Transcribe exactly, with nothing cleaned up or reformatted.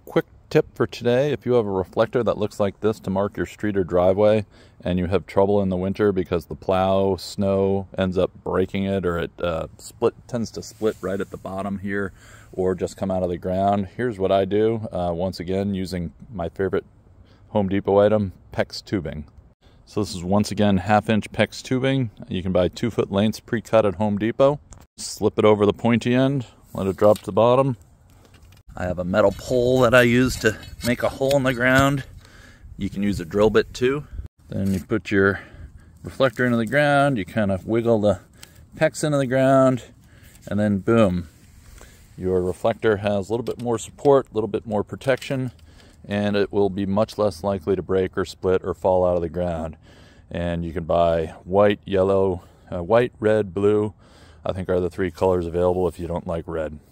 quick tip for today: if you have a reflector that looks like this to mark your street or driveway and you have trouble in the winter because the plow snow ends up breaking it, or it uh, split tends to split right at the bottom here or just come out of the ground, here's what I do, uh, once again using my favorite Home Depot item, PEX tubing. So this is once again half inch PEX tubing. You can buy two foot lengths pre-cut at Home Depot. Slip it over the pointy end, let it drop to the bottom. I have a metal pole that I use to make a hole in the ground. You can use a drill bit too. Then you put your reflector into the ground, you kind of wiggle the PEX into the ground, and then boom. Your reflector has a little bit more support, a little bit more protection, and it will be much less likely to break or split or fall out of the ground. And you can buy white, yellow, uh, white, red, blue, I think are the three colors available if you don't like red.